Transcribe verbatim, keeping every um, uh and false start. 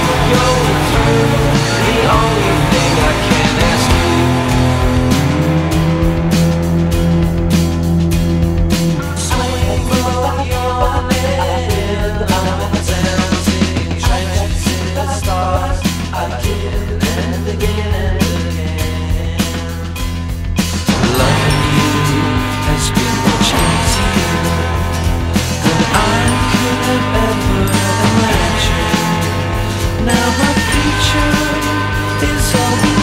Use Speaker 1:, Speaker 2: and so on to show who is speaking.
Speaker 1: going through the only thing I can ask you. Swing from your head, I'm dancing trenches in the stars, again and again and again. Loving you has been much easier than I could have ever imagined. Now my future is all